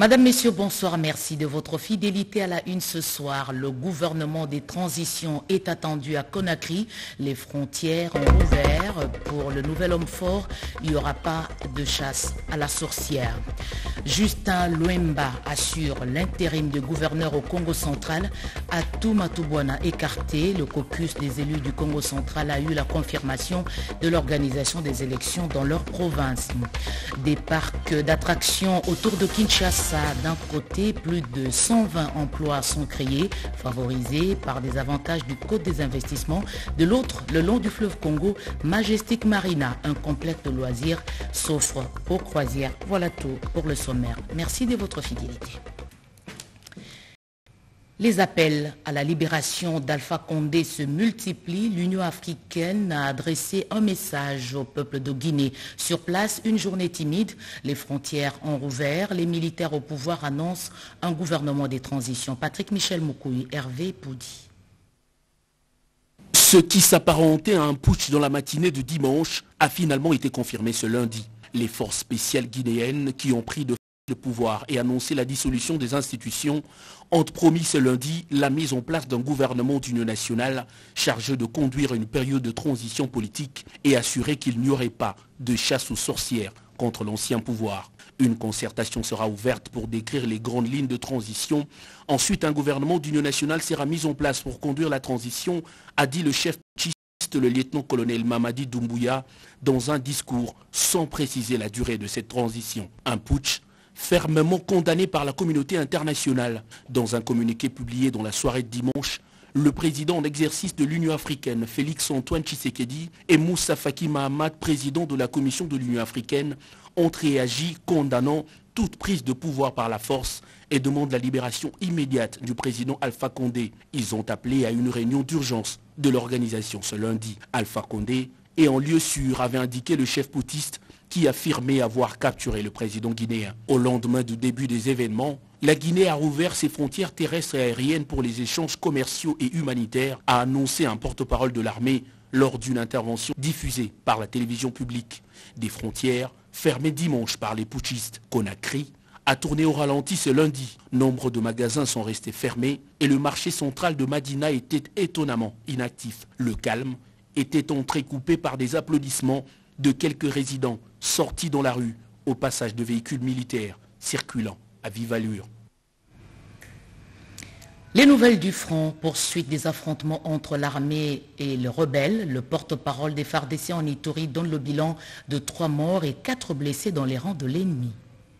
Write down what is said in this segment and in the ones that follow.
Madame, Messieurs, bonsoir. Merci de votre fidélité à la une ce soir. Le gouvernement des transitions est attendu à Conakry. Les frontières ont ouvert. Pour le nouvel homme fort, il n'y aura pas de chasse à la sorcière. Justin Luemba assure l'intérim de gouverneur au Congo central. Atou Matubwana écarté. Le caucus des élus du Congo central a eu la confirmation de l'organisation des élections dans leur province. Des parcs d'attractions autour de Kinshasa. D'un côté, plus de 120 emplois sont créés, favorisés par des avantages du Code des investissements. De l'autre, le long du fleuve Congo, Majestic Marina, un complexe de loisirs, s'offre aux croisières. Voilà tout pour le sommaire. Merci de votre fidélité. Les appels à la libération d'Alpha Condé se multiplient. L'Union africaine a adressé un message au peuple de Guinée. Sur place, une journée timide. Les frontières ont rouvert. Les militaires au pouvoir annoncent un gouvernement des transitions. Patrick Michel Moukoui, Hervé Poudi. Ce qui s'apparentait à un putsch dans la matinée de dimanche a finalement été confirmé ce lundi. Les forces spéciales guinéennes qui ont pris le pouvoir et annoncé la dissolution des institutions ont promis ce lundi la mise en place d'un gouvernement d'union nationale chargé de conduire une période de transition politique et assurer qu'il n'y aurait pas de chasse aux sorcières contre l'ancien pouvoir. Une concertation sera ouverte pour décrire les grandes lignes de transition. Ensuite, un gouvernement d'union nationale sera mis en place pour conduire la transition, a dit le chef putschiste, le lieutenant-colonel Mamadi Doumbouya, dans un discours sans préciser la durée de cette transition. Un putsch fermement condamné par la communauté internationale. Dans un communiqué publié dans la soirée de dimanche, le président en exercice de l'Union africaine, Félix-Antoine Tshisekedi, et Moussa Faki Mahamat, président de la Commission de l'Union africaine, ont réagi condamnant toute prise de pouvoir par la force et demandent la libération immédiate du président Alpha Condé. Ils ont appelé à une réunion d'urgence de l'organisation ce lundi. Alpha Condé et en lieu sûr, avait indiqué le chef putschiste qui affirmait avoir capturé le président guinéen. Au lendemain du début des événements, la Guinée a rouvert ses frontières terrestres et aériennes pour les échanges commerciaux et humanitaires, a annoncé un porte-parole de l'armée lors d'une intervention diffusée par la télévision publique. Des frontières fermées dimanche par les putschistes. Conakry a tourné au ralenti ce lundi. Nombre de magasins sont restés fermés et le marché central de Madina était étonnamment inactif. Le calme était entrecoupé par des applaudissements de quelques résidents sortis dans la rue au passage de véhicules militaires circulant à vive allure. Les nouvelles du front, poursuite des affrontements entre l'armée et les rebelles. Le porte-parole des FARDC en Ituri donne le bilan de 3 morts et 4 blessés dans les rangs de l'ennemi.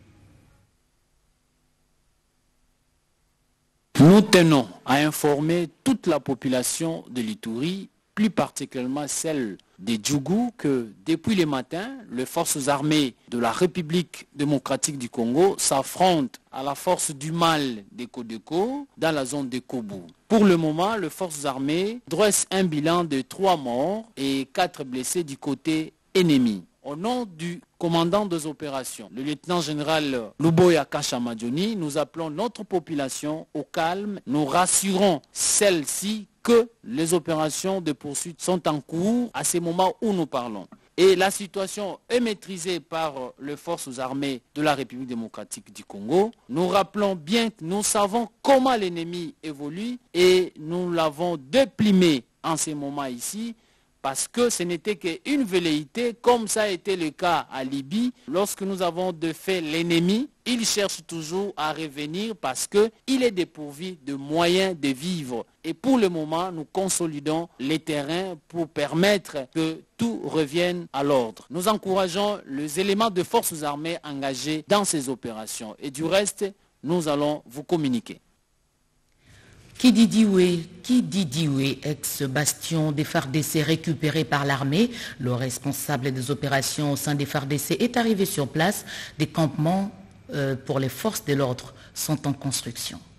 Nous tenons à informer toute la population de l'Ituri, plus particulièrement celle des Djougou, que depuis le matin, les forces armées de la République démocratique du Congo s'affrontent à la force du mal des Kodeko dans la zone de Kobu. Pour le moment, les forces armées dressent un bilan de 3 morts et 4 blessés du côté ennemi. Au nom du commandant des opérations, le lieutenant-général Luboya Kashamadjoni, nous appelons notre population au calme. Nous rassurons celle-ci que les opérations de poursuite sont en cours à ce moment où nous parlons. Et la situation est maîtrisée par les forces armées de la République démocratique du Congo. Nous rappelons bien que nous savons comment l'ennemi évolue et nous l'avons déplimé en ce moment ici, parce que ce n'était qu'une velléité, comme ça a été le cas à Libye. Lorsque nous avons défait l'ennemi, il cherche toujours à revenir parce qu'il est dépourvu de moyens de vivre. Et pour le moment, nous consolidons les terrains pour permettre que tout revienne à l'ordre. Nous encourageons les éléments de forces armées engagés dans ces opérations. Et du reste, nous allons vous communiquer. Kididioué, ex-bastion des FARDC récupéré par l'armée, le responsable des opérations au sein des FARDC est arrivé sur place. Des campements pour les forces de l'ordre sont en construction.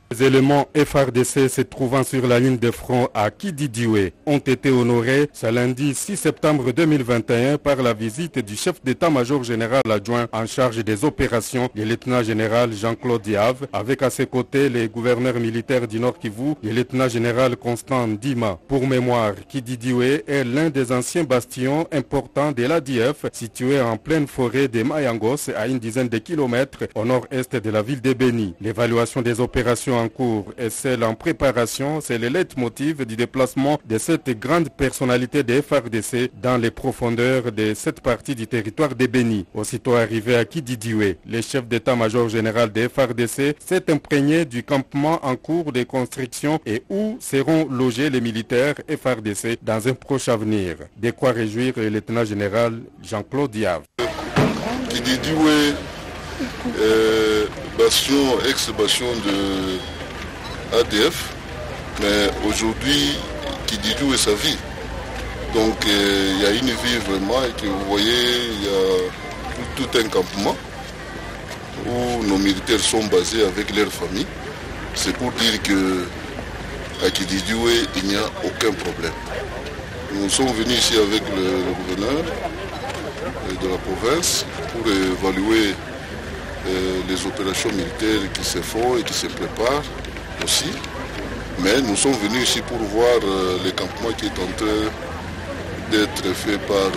Les éléments FARDC se trouvant sur la ligne de front à Kididiwe ont été honorés ce lundi 6 septembre 2021 par la visite du chef d'état-major général adjoint en charge des opérations, le lieutenant-général Jean-Claude Diave, avec à ses côtés les gouverneurs militaires du Nord Kivu, le lieutenant-général Constant Ndima. Pour mémoire, Kididiwe est l'un des anciens bastions importants de l'ADF, situé en pleine forêt des Mayangos à une dizaine de kilomètres au nord-est de la ville de Beni. L'évaluation des opérations en cours et celle en préparation, c'est le leitmotiv du déplacement de cette grande personnalité des FARDC dans les profondeurs de cette partie du territoire de Beni. Aussitôt arrivé à Kididiwe, le chef d'état-major général des FARDC s'est imprégné du campement en cours de construction et où seront logés les militaires FARDC dans un proche avenir. De quoi réjouir le lieutenant-général Jean-Claude Diave. Kididiwe, bastion, ex-bastion de ADF, mais aujourd'hui, Kididiwe est sa vie. Donc il y a une vie vraiment, et que vous voyez, il y a tout un campement où nos militaires sont basés avec leur famille. C'est pour dire qu'à Kididiwe, il n'y a aucun problème. Nous sommes venus ici avec le gouverneur de la province pour évaluer les opérations militaires qui se font et qui se préparent aussi. Mais nous sommes venus ici pour voir le campement qui est en train d'être fait par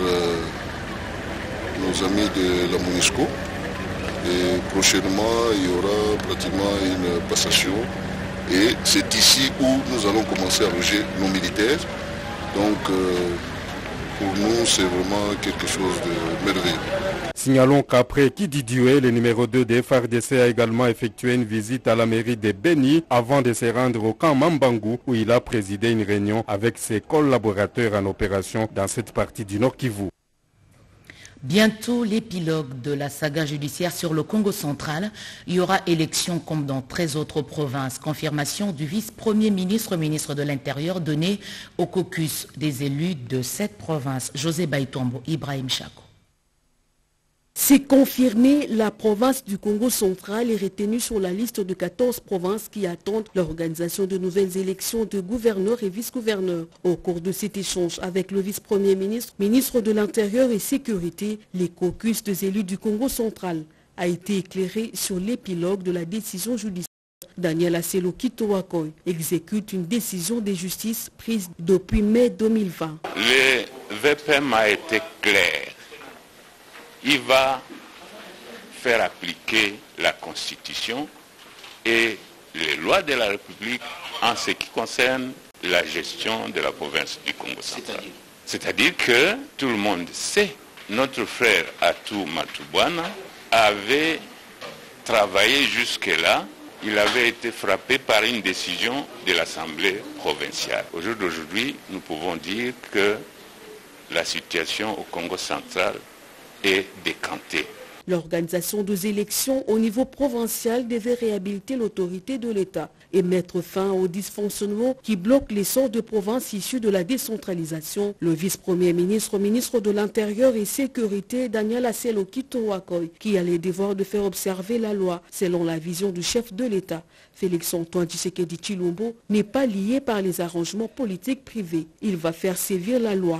nos amis de la MONUSCO. Et prochainement, il y aura pratiquement une passation. Et c'est ici où nous allons commencer à loger nos militaires. Donc, pour nous, c'est vraiment quelque chose de merveilleux. Signalons qu'après Kididiwe, le numéro 2 des FARDC a également effectué une visite à la mairie de Beni avant de se rendre au camp Mambangu où il a présidé une réunion avec ses collaborateurs en opération dans cette partie du Nord Kivu. Bientôt l'épilogue de la saga judiciaire sur le Congo central. Il y aura élection comme dans 13 autres provinces. Confirmation du vice-premier ministre, ministre de l'Intérieur, donné au caucus des élus de cette province. José Baitombo, Ibrahim Chako. C'est confirmé, la province du Congo central est retenue sur la liste de 14 provinces qui attendent l'organisation de nouvelles élections de gouverneurs et vice-gouverneurs. Au cours de cet échange avec le vice-premier ministre, ministre de l'Intérieur et Sécurité, les caucus des élus du Congo central a été éclairé sur l'épilogue de la décision judiciaire. Daniel Aselo Kitowakoy exécute une décision de justice prise depuis mai 2020. Le VPM a été clair. Il va faire appliquer la Constitution et les lois de la République en ce qui concerne la gestion de la province du Congo central. C'est-à-dire que tout le monde sait, notre frère Atou Matubwana avait travaillé jusque-là, il avait été frappé par une décision de l'Assemblée provinciale. Au jour d'aujourd'hui, nous pouvons dire que la situation au Congo central est décantée. L'organisation des élections au niveau provincial devait réhabiliter l'autorité de l'État et mettre fin aux dysfonctionnements qui bloquent l'essor de provinces issues de la décentralisation. Le vice-premier ministre, ministre de l'Intérieur et Sécurité, Daniel Aselo Kitowakoy, qui a le devoir de faire observer la loi selon la vision du chef de l'État. Félix-Antoine Tshisekedi Tshilombo n'est pas lié par les arrangements politiques privés. Il va faire sévir la loi.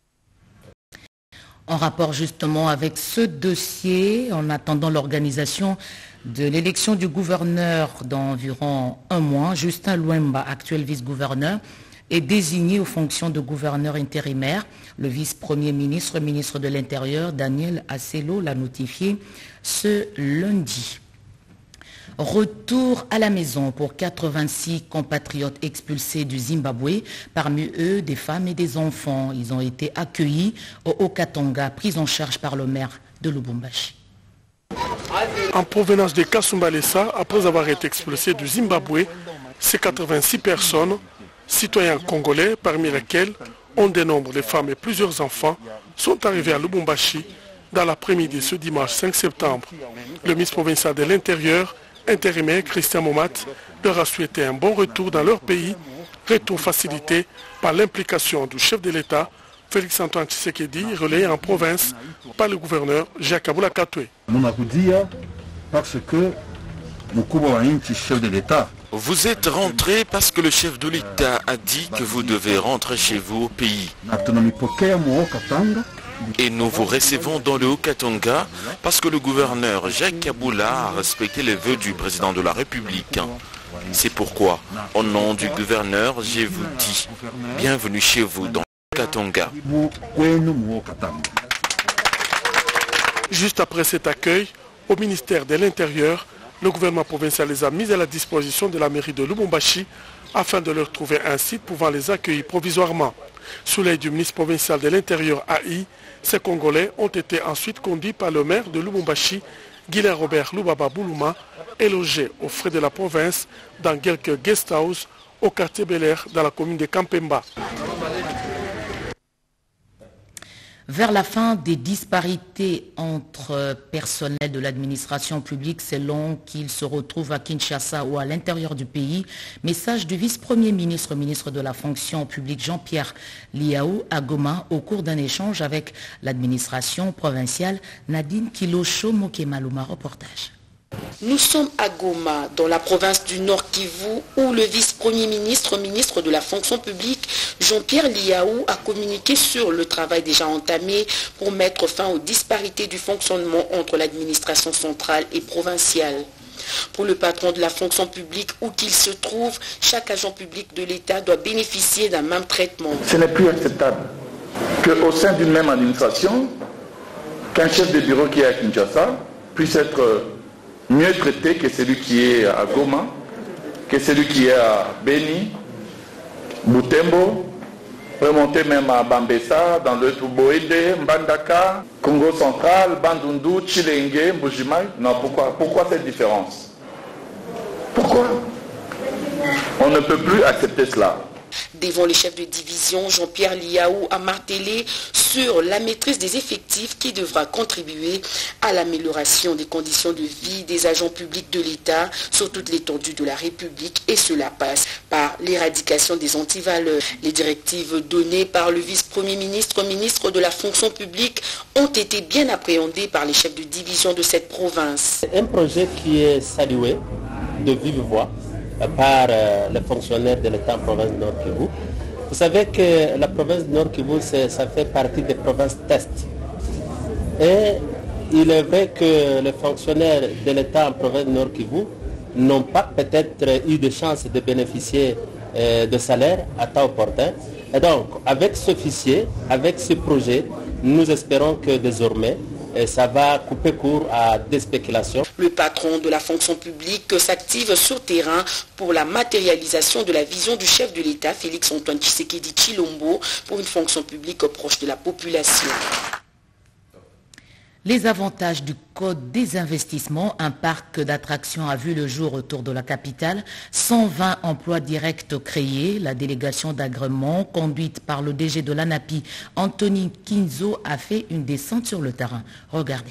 En rapport justement avec ce dossier, en attendant l'organisation de l'élection du gouverneur dans environ un mois, Justin Louemba, actuel vice-gouverneur, est désigné aux fonctions de gouverneur intérimaire. Le vice-premier ministre, ministre de l'Intérieur, Daniel Aselo, l'a notifié ce lundi. Retour à la maison pour 86 compatriotes expulsés du Zimbabwe, parmi eux des femmes et des enfants. Ils ont été accueillis au Haut-Katanga, pris en charge par le maire de Lubumbashi. En provenance de Kasumbalesa, après avoir été expulsés du Zimbabwe, ces 86 personnes, citoyens congolais, parmi lesquels on dénombre les femmes et plusieurs enfants, sont arrivés à Lubumbashi dans l'après-midi ce dimanche 5 septembre. Le ministre provincial de l'Intérieur, intérimaire Christian Momat, leur a souhaité un bon retour dans leur pays, retour facilité par l'implication du chef de l'État, Félix-Antoine Tshisekedi, relayé en province par le gouverneur Jacques Aboula Katoué. Parce que le chef de l'État Vous êtes rentré parce que le chef de l'État a dit que vous devez rentrer chez vous au pays. Et nous vous recevons dans le Haut-Katanga parce que le gouverneur Jacques Kaboula a respecté les vœux du président de la République. C'est pourquoi, au nom du gouverneur, je vous dis bienvenue chez vous dans le Haut-Katanga. Juste après cet accueil, au ministère de l'Intérieur, le gouvernement provincial les a mis à la disposition de la mairie de Lubumbashi afin de leur trouver un site pouvant les accueillir provisoirement. Sous l'aide du ministre provincial de l'Intérieur AI, ces Congolais ont été ensuite conduits par le maire de Lubumbashi, Guilain Robert Lubaba Boulouma, et logés aux frais de la province dans quelques guest house au quartier Bel Air dans la commune de Kampemba. Vers la fin des disparités entre personnels de l'administration publique selon qu'ils se retrouvent à Kinshasa ou à l'intérieur du pays, message du vice-premier ministre, ministre de la fonction publique Jean-Pierre Liaou à Goma au cours d'un échange avec l'administration provinciale. Nadine Kilosho-Mokemaluma, reportage. Nous sommes à Goma, dans la province du Nord Kivu, où le vice-premier ministre, ministre de la fonction publique, Jean-Pierre Liaou, a communiqué sur le travail déjà entamé pour mettre fin aux disparités du fonctionnement entre l'administration centrale et provinciale. Pour le patron de la fonction publique, où qu'il se trouve, chaque agent public de l'État doit bénéficier d'un même traitement. Ce n'est plus acceptable qu'au sein d'une même administration, qu'un chef de bureau qui est à Kinshasa puisse être mieux traité que celui qui est à Goma, que celui qui est à Beni, Butembo, remonter même à Bambessa, dans le Tuboede, Mbandaka, Congo central, Bandundu, Chilenge, Mbujimai. Non, pourquoi cette différence? Pourquoi? On ne peut plus accepter cela. Devant les chefs de division, Jean-Pierre Liaou a martelé sur la maîtrise des effectifs qui devra contribuer à l'amélioration des conditions de vie des agents publics de l'État sur toute l'étendue de la République, et cela passe par l'éradication des antivaleurs. Les directives données par le vice-premier ministre, ministre de la fonction publique, ont été bien appréhendées par les chefs de division de cette province. C'est un projet qui est salué de vive voix par les fonctionnaires de l'État en province de Nord Kivu. Vous savez que la province de Nord Kivu, ça fait partie des provinces test. Et il est vrai que les fonctionnaires de l'État en province de Nord Kivu n'ont pas peut-être eu de chance de bénéficier de salaire à temps opportun. Et donc, avec ce fichier, avec ce projet, nous espérons que désormais, ça va couper court à des spéculations. Le patron de la fonction publique s'active sur terrain pour la matérialisation de la vision du chef de l'État, Félix-Antoine Tshisekedi Tshilombo, pour une fonction publique proche de la population. Les avantages du Code des investissements, un parc d'attractions a vu le jour autour de la capitale, 120 emplois directs créés. La délégation d'agrément, conduite par le DG de l'ANAPI, Anthony Kinzo, a fait une descente sur le terrain. Regardez.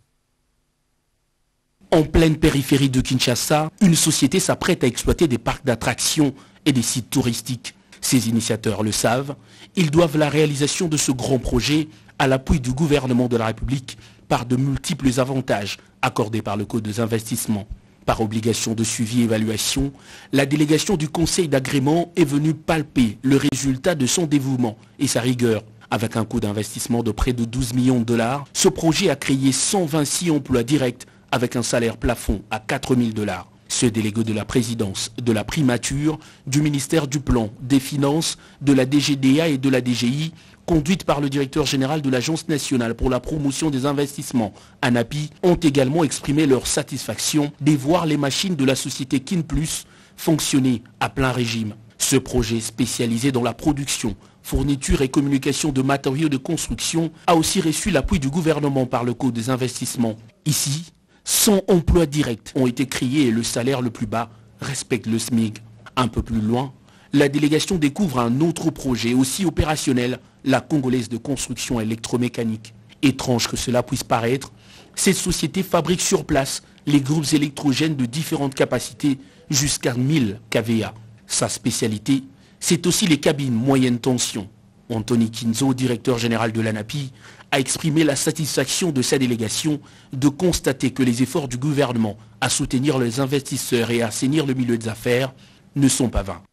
En pleine périphérie de Kinshasa, une société s'apprête à exploiter des parcs d'attractions et des sites touristiques. Ses initiateurs le savent, ils doivent la réalisation de ce grand projet à l'appui du gouvernement de la République par de multiples avantages accordés par le Code des investissements. Par obligation de suivi et évaluation, la délégation du Conseil d'agrément est venue palper le résultat de son dévouement et sa rigueur. Avec un coût d'investissement de près de 12 millions de dollars, ce projet a créé 126 emplois directs avec un salaire plafond à 4 000 $. Ce délégué de la présidence, de la primature, du ministère du Plan, des Finances, de la DGDA et de la DGI, conduite par le directeur général de l'Agence nationale pour la promotion des investissements, ANAPI, ont également exprimé leur satisfaction de voir les machines de la société KinPlus fonctionner à plein régime. Ce projet spécialisé dans la production, fourniture et communication de matériaux de construction a aussi reçu l'appui du gouvernement par le Code des investissements. Ici, 100 emplois directs ont été créés et le salaire le plus bas respecte le SMIC. Un peu plus loin, la délégation découvre un autre projet aussi opérationnel, la Congolaise de construction électromécanique. Étrange que cela puisse paraître, cette société fabrique sur place les groupes électrogènes de différentes capacités jusqu'à 1000 kVA. Sa spécialité, c'est aussi les cabines moyenne tension. Anthony Kinzo, directeur général de l'ANAPI, a exprimé la satisfaction de sa délégation de constater que les efforts du gouvernement à soutenir les investisseurs et à assainir le milieu des affaires ne sont pas vains.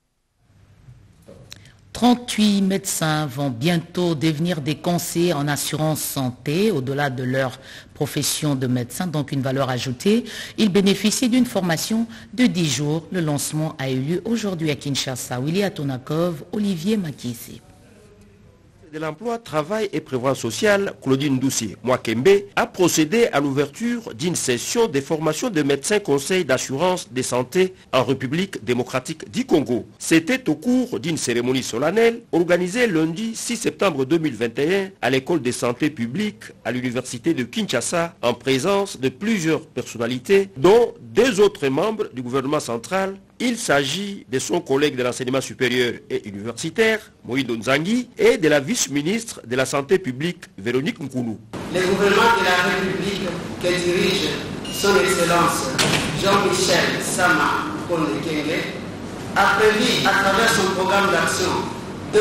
38 médecins vont bientôt devenir des conseillers en assurance santé, au-delà de leur profession de médecin, donc une valeur ajoutée. Ils bénéficient d'une formation de 10 jours. Le lancement a eu lieu aujourd'hui à Kinshasa. Willy Atonakov, Olivier Makisi. De l'emploi, travail et prévoyance sociale, Claudine Doucet-Mwakembe a procédé à l'ouverture d'une session des formations de médecins conseils d'assurance de santé en République démocratique du Congo. C'était au cours d'une cérémonie solennelle organisée lundi 6 septembre 2021 à l'école de santé publique à l'université de Kinshasa en présence de plusieurs personnalités dont 2 autres membres du gouvernement central. Il s'agit de son collègue de l'enseignement supérieur et universitaire, Moïdo Nzangi, et de la vice-ministre de la Santé publique, Véronique Nkounou. Le gouvernement de la République que dirige son Excellence Jean-Michel Sama Kondekenge a prévu à travers son programme d'action 2021-2023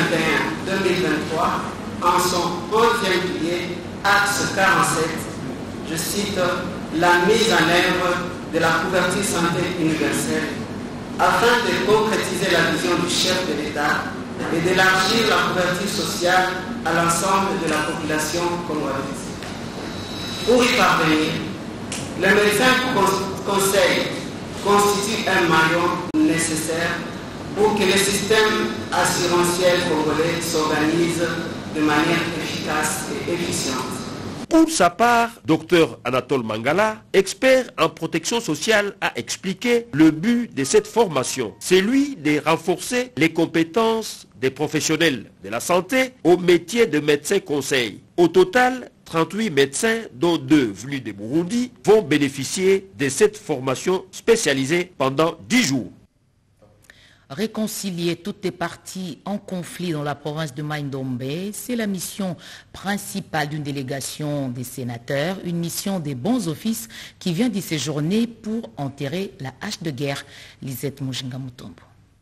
en son 11e pilier, axe 47, je cite, la mise en œuvre de la couverture santé universelle afin de concrétiser la vision du chef de l'État et d'élargir la couverture sociale à l'ensemble de la population congolaise. Pour y parvenir, le médecin conseil constitue un maillon nécessaire pour que le système assurantiel congolais s'organise de manière efficace et efficiente. Pour sa part, Dr Anatole Mangala, expert en protection sociale, a expliqué le but de cette formation. C'est celui de renforcer les compétences des professionnels de la santé au métier de médecin conseil. Au total, 38 médecins, dont 2 venus de Burundi, vont bénéficier de cette formation spécialisée pendant 10 jours. Réconcilier toutes les parties en conflit dans la province de Mai-Ndombe, c'est la mission principale d'une délégation des sénateurs, une mission des bons offices qui vient d'y séjourner pour enterrer la hache de guerre. Lisette Mujinga Mutombo.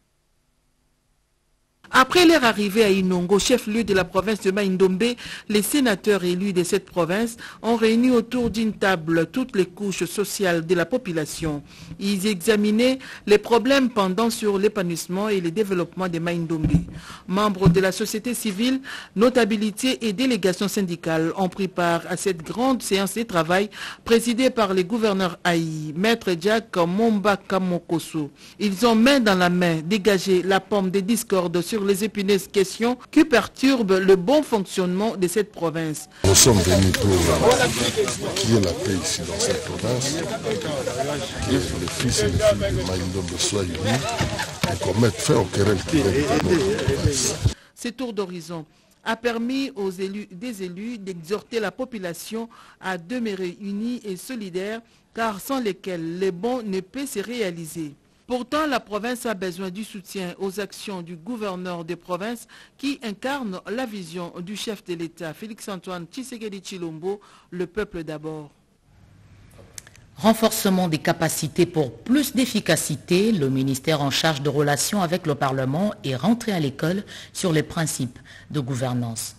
Après leur arrivée à Inongo, chef-lieu de la province de Mai-Ndombe, les sénateurs élus de cette province ont réuni autour d'une table toutes les couches sociales de la population. Ils examinaient les problèmes pendant sur l'épanouissement et le développement de Mai-Ndombe. Membres de la société civile, notabilités et délégations syndicales ont pris part à cette grande séance de travail présidée par le gouverneur Aïe, maître Jack Momba Kamokoso. Ils ont main dans la main dégagé la pomme des discordes sur les épineuses questions qui perturbent le bon fonctionnement de cette province. Nous sommes venus pour qu'il y ait la paix ici dans cette province, que les fils et les filles de Mai-Ndombe soient unis et qu'on mette fin aux querelles qui viennent dans notre province. Ce tour d'horizon a permis aux élus d'exhorter la population à demeurer unis et solidaires, car sans lesquels le bon ne peut se réaliser. Pourtant, la province a besoin du soutien aux actions du gouverneur des provinces qui incarne la vision du chef de l'État, Félix-Antoine Tshisekedi Tshilombo, le peuple d'abord. Renforcement des capacités pour plus d'efficacité, le ministère en charge de relations avec le Parlement est rentré à l'école sur les principes de gouvernance.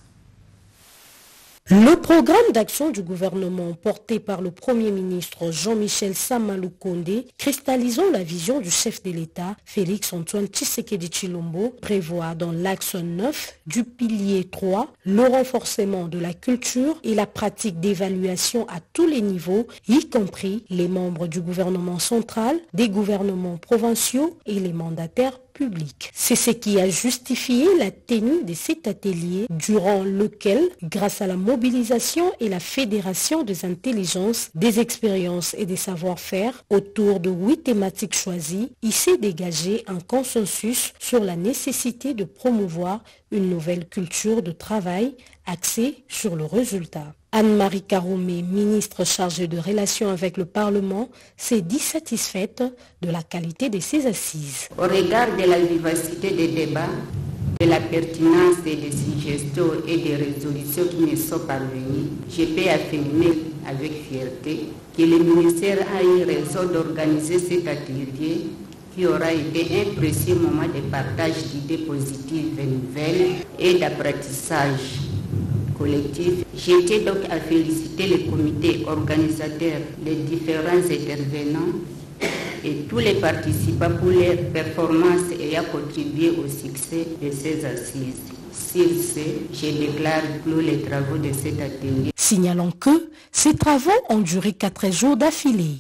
Le programme d'action du gouvernement porté par le Premier ministre Jean-Michel Sama Lukonde, cristallisant la vision du chef de l'État, Félix-Antoine Tshisekedi Tshilombo, prévoit dans l'axe 9 du pilier 3 le renforcement de la culture et la pratique d'évaluation à tous les niveaux, y compris les membres du gouvernement central, des gouvernements provinciaux et les mandataires public. C'est ce qui a justifié la tenue de cet atelier durant lequel, grâce à la mobilisation et la fédération des intelligences, des expériences et des savoir-faire autour de 8 thématiques choisies, il s'est dégagé un consensus sur la nécessité de promouvoir une nouvelle culture de travail axée sur le résultat. Anne-Marie Karoumé, ministre chargée de relations avec le Parlement, s'est dit satisfaite de la qualité de ses assises. Au regard de la vivacité des débats, de la pertinence des suggestions et des résolutions qui me sont parvenues, je peux affirmer avec fierté que le ministère a eu raison d'organiser cet atelier qui aura été un précieux moment de partage d'idées positives et nouvelles et d'apprentissage. collectif. J'étais donc à féliciter le comité organisateur, les différents intervenants et tous les participants pour leurs performances ayant contribué au succès de ces assises. Sur ce, je déclare clos les travaux de cet atelier. Signalons que ces travaux ont duré 4 jours d'affilée.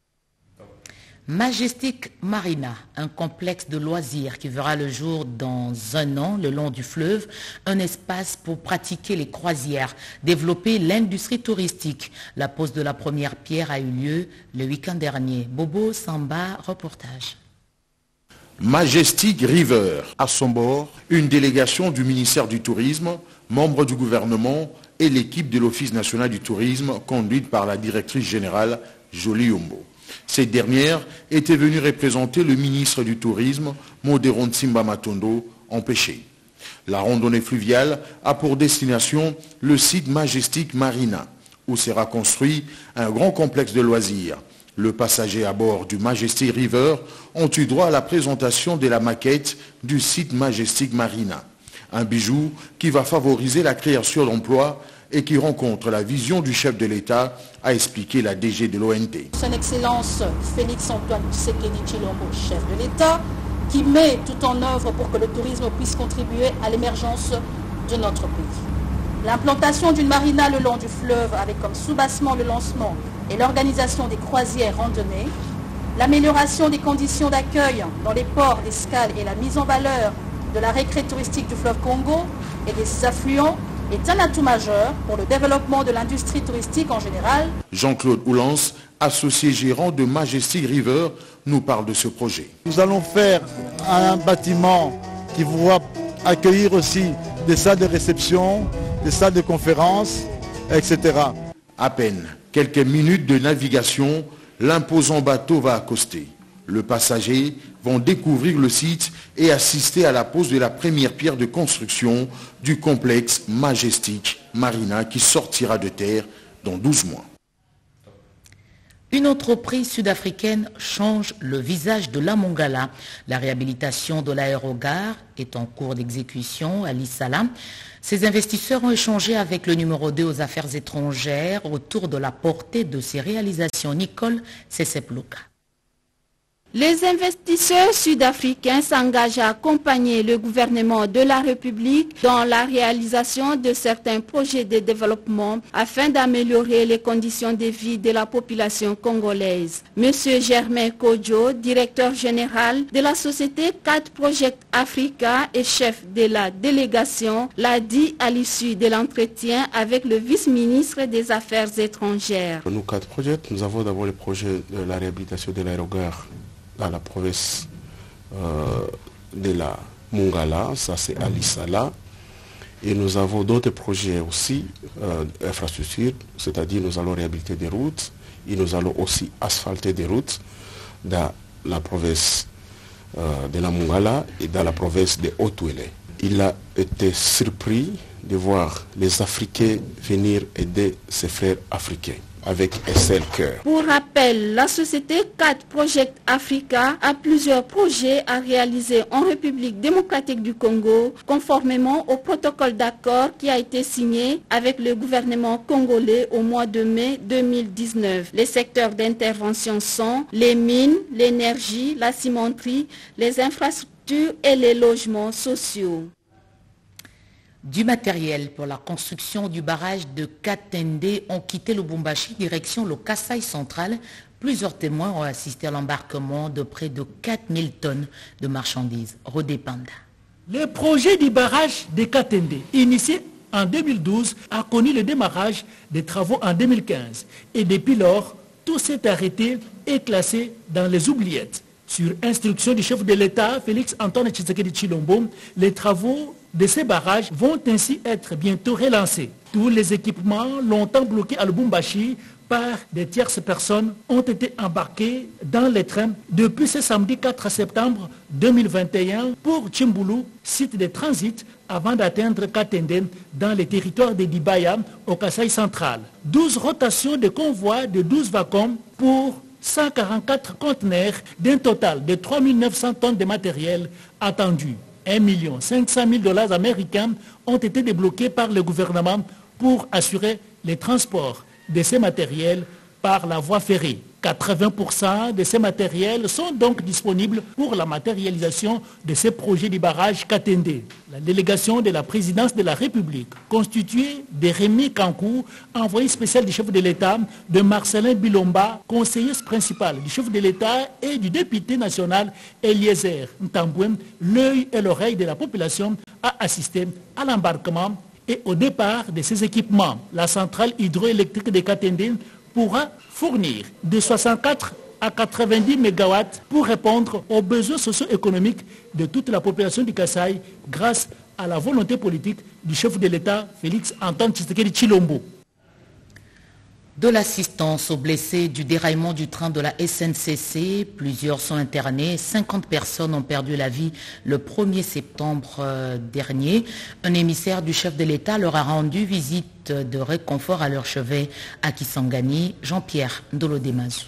Majestic Marina, un complexe de loisirs qui verra le jour dans un an le long du fleuve, un espace pour pratiquer les croisières, développer l'industrie touristique. La pose de la première pierre a eu lieu le week-end dernier. Bobo Samba, reportage. Majestic River, à son bord, une délégation du ministère du Tourisme, membres du gouvernement et l'équipe de l'Office national du tourisme conduite par la directrice générale Jolie Yombo. Cette dernière était venue représenter le ministre du Tourisme, Modéron Simba Matondo, empêché. La randonnée fluviale a pour destination le site Majestic Marina, où sera construit un grand complexe de loisirs. Le passager à bord du Majestic River ont eu droit à la présentation de la maquette du site Majestic Marina. Un bijou qui va favoriser la création d'emplois et qui rencontre la vision du chef de l'État, a expliqué la DG de l'ONT. Son Excellence Félix Antoine Tshisekedi Tshilombo, chef de l'État, qui met tout en œuvre pour que le tourisme puisse contribuer à l'émergence de notre pays. L'implantation d'une marina le long du fleuve avec comme soubassement le lancement et l'organisation des croisières randonnées, l'amélioration des conditions d'accueil dans les ports d'escale et la mise en valeur de la récré touristique du fleuve Congo et des affluents est un atout majeur pour le développement de l'industrie touristique en général. Jean-Claude Oulance, associé gérant de Majestic River, nous parle de ce projet. Nous allons faire un bâtiment qui pourra accueillir aussi des salles de réception, des salles de conférences, etc. À peine quelques minutes de navigation, l'imposant bateau va accoster. Le passager vont découvrir le site et assister à la pose de la première pierre de construction du complexe Majestic Marina qui sortira de terre dans 12 mois. Une entreprise sud-africaine change le visage de la Mongala. La réhabilitation de l'aérogare est en cours d'exécution à Lissala. Ces investisseurs ont échangé avec le numéro 2 aux affaires étrangères autour de la portée de ces réalisations. Nicole Sesepluka. Les investisseurs sud-africains s'engagent à accompagner le gouvernement de la République dans la réalisation de certains projets de développement afin d'améliorer les conditions de vie de la population congolaise. Monsieur Germain Kodjo, directeur général de la société 4 Project Africa et chef de la délégation, l'a dit à l'issue de l'entretien avec le vice-ministre des Affaires étrangères. Nous 4 projets, nous avons d'abord le projet de la réhabilitation de l'aérogare dans la province de la Mongala, ça c'est à Lissala. Et nous avons d'autres projets aussi d'infrastructures, c'est-à-dire nous allons réhabiliter des routes et nous allons aussi asphalter des routes dans la province de la Mongala et dans la province de Haut-Ouélé. Il a été surpris de voir les Africains venir aider ses frères africains avec un seul cœur. Pour rappel, la société 4 Project Africa a plusieurs projets à réaliser en République démocratique du Congo, conformément au protocole d'accord qui a été signé avec le gouvernement congolais au mois de mai 2019. Les secteurs d'intervention sont les mines, l'énergie, la cimenterie, les infrastructures et les logements sociaux. Du matériel pour la construction du barrage de Katende ont quitté le Lubumbashi, direction le Kasaï central. Plusieurs témoins ont assisté à l'embarquement de près de 4000 tonnes de marchandises. Rodé Panda. Le projet du barrage de Katende, initié en 2012, a connu le démarrage des travaux en 2015. Et depuis lors, tout s'est arrêté et classé dans les oubliettes. Sur instruction du chef de l'État, Félix Antoine Tshisekedi Tshilombo, les travaux de ces barrages vont ainsi être bientôt relancés. Tous les équipements longtemps bloqués à Lubumbashi par des tierces personnes ont été embarqués dans les trains depuis ce samedi 4 septembre 2021 pour Tchimbulu, site de transit, avant d'atteindre Katende dans les territoires de Dibaya au Kasaï central. 12 rotations de convois de 12 wagons pour 144 conteneurs d'un total de 3 900 tonnes de matériel attendu. $1 500 000 américains ont été débloqués par le gouvernement pour assurer les transports de ces matériels par la voie ferrée. 80% de ces matériels sont donc disponibles pour la matérialisation de ces projets du barrage Katende. La délégation de la présidence de la République, constituée de Rémi Kankou, envoyé spécial du chef de l'État, de Marcelin Bilomba, conseiller principal du chef de l'État et du député national Eliezer Ntambouem, l'œil et l'oreille de la population, a assisté à l'embarquement et au départ de ces équipements. La centrale hydroélectrique de Katende pourra fournir de 64 à 90 MW pour répondre aux besoins socio-économiques de toute la population du Kasaï grâce à la volonté politique du chef de l'État, Félix Antoine Tshisekedi Tshilombo. De l'assistance aux blessés du déraillement du train de la SNCC, plusieurs sont internés, 50 personnes ont perdu la vie le 1er septembre dernier. Un émissaire du chef de l'État leur a rendu visite de réconfort à leur chevet à Kisangani. Jean-Pierre Ndolodemazu.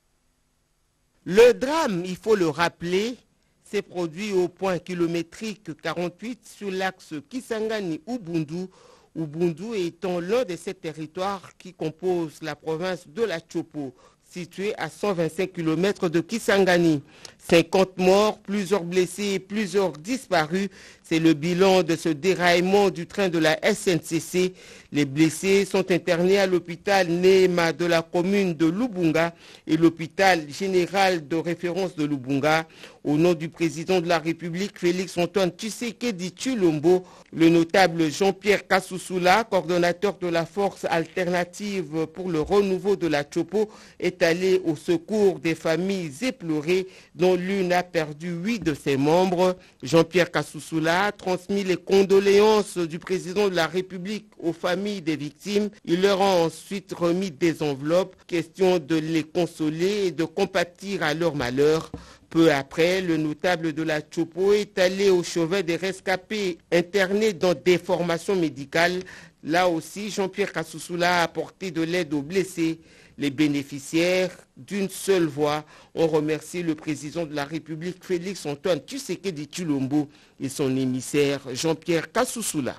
Le drame, il faut le rappeler, s'est produit au point kilométrique 48 sur l'axe Kisangani-Ubundu, Ubundu étant l'un de ces territoires qui composent la province de la Chopo, située à 125 km de Kisangani. 50 morts, plusieurs blessés et plusieurs disparus. C'est le bilan de ce déraillement du train de la SNCC. Les blessés sont internés à l'hôpital Neema de la commune de Lubunga et l'hôpital général de référence de Lubunga. Au nom du président de la République, Félix Antoine Tshisekedi Tshilombo, le notable Jean-Pierre Kassoussoula, coordonnateur de la force alternative pour le renouveau de la Chopo, est allé au secours des familles éplorées dont l'une a perdu 8 de ses membres. Jean-Pierre Kassoussoula a transmis les condoléances du président de la République aux familles des victimes. Il leur a ensuite remis des enveloppes, question de les consoler et de compatir à leur malheur. Peu après, le notable de la Chopo est allé au chevet des rescapés internés dans des formations médicales. Là aussi, Jean-Pierre Kassoussoula a apporté de l'aide aux blessés. Les bénéficiaires, d'une seule voix, ont remercié le président de la République, Félix Antoine Tshisekedi Tshilombo, et son émissaire, Jean-Pierre Kassoussoula.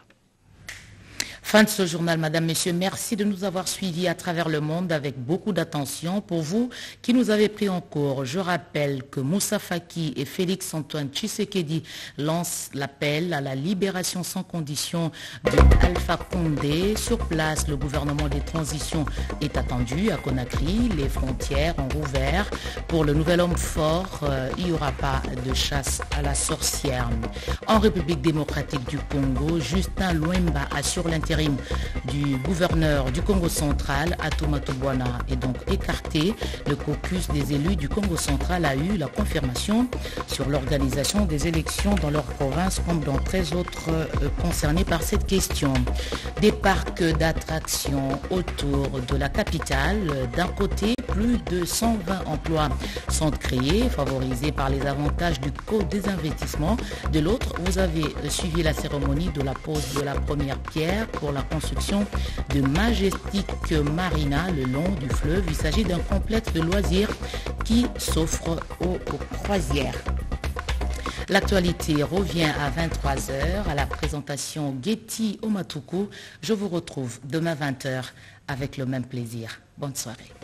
Fin de ce journal, Madame, Messieurs, merci de nous avoir suivis à travers le monde avec beaucoup d'attention. Pour vous qui nous avez pris en cours, je rappelle que Moussa Faki et Félix Antoine Tshisekedi lancent l'appel à la libération sans condition de Alpha Condé. Sur place, le gouvernement des transitions est attendu à Conakry. Les frontières ont rouvert. Pour le nouvel homme fort, il n'y aura pas de chasse à la sorcière. En République démocratique du Congo, Justin Luemba assure l'intérim du gouverneur du Congo central, Atuma Tobwana, est donc écarté. Le caucus des élus du Congo central a eu la confirmation sur l'organisation des élections dans leur province comme dans 13 autres concernés par cette question. Des parcs d'attractions autour de la capitale. D'un côté, plus de 120 emplois sont créés, favorisés par les avantages du Code des investissements. De l'autre, vous avez suivi la cérémonie de la pose de la première pierre pour la construction de Majestic Marina le long du fleuve. Il s'agit d'un complexe de loisirs qui s'offre aux croisières. L'actualité revient à 23h à la présentation Getty Omatuku. Je vous retrouve demain 20h avec le même plaisir. Bonne soirée.